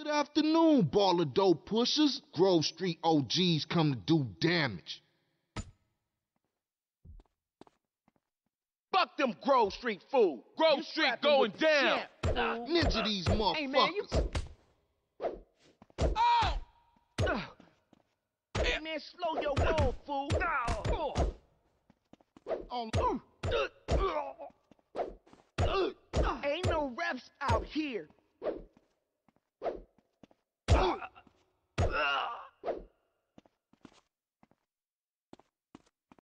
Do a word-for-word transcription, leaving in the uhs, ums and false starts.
Good afternoon, baller dope pushers. Grove Street O Gs come to do damage. Fuck them Grove Street fools. Grove You Street scrapping going with the down. champ, fool. Ninja these motherfuckers. Hey, man, you... Oh! Hey, man, slow your roll, fool. Oh, Ain't no refs out here.